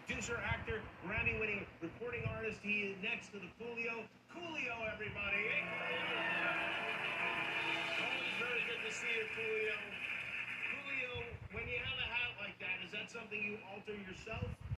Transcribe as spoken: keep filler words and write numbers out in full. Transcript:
producer, actor, Grammy-winning recording artist. He is next to the Coolio. Coolio, everybody. Hey, always very good to see you, Coolio. Coolio, when you have a hat like that, is that something you alter yourself?